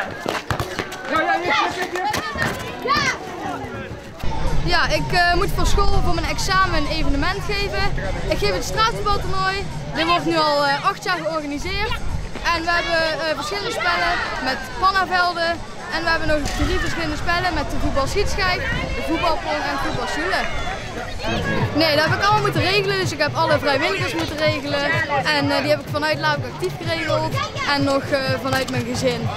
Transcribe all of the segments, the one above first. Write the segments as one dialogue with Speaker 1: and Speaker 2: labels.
Speaker 1: Ja, ik moet voor school voor mijn examen een evenement geven. Ik geef het straatvoetbaltoernooi. Dit wordt nu al 8 jaar georganiseerd. En we hebben verschillende spellen met pannavelden. En we hebben nog 3 verschillende spellen met de voetbalschietschijf, de voetbalpong en voetbalsjoelen. Nee, dat heb ik allemaal moeten regelen. Dus ik heb alle vrijwilligers moeten regelen. En die heb ik vanuit Laak Actief geregeld. En nog vanuit mijn gezin.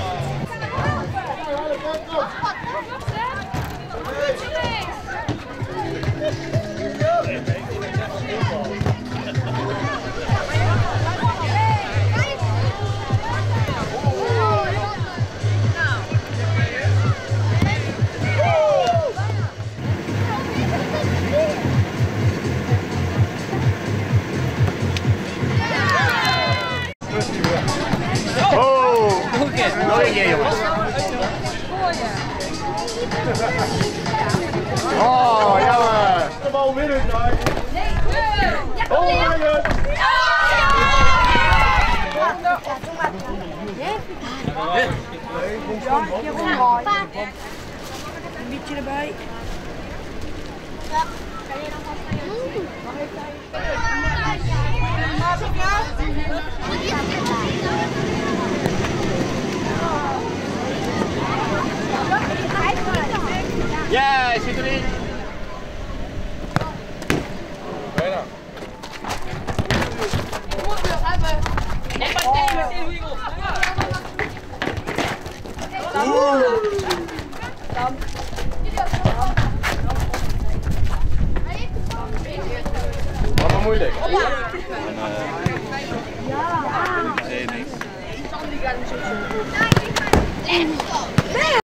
Speaker 2: Nog een keer, jongens. Oh, jammer. De bal winnen, daar. Oh, winnen.
Speaker 3: Een beetje erbij.
Speaker 2: Ja, hij zit erin. Bijna. Wat moeilijk.
Speaker 4: Nee, niks.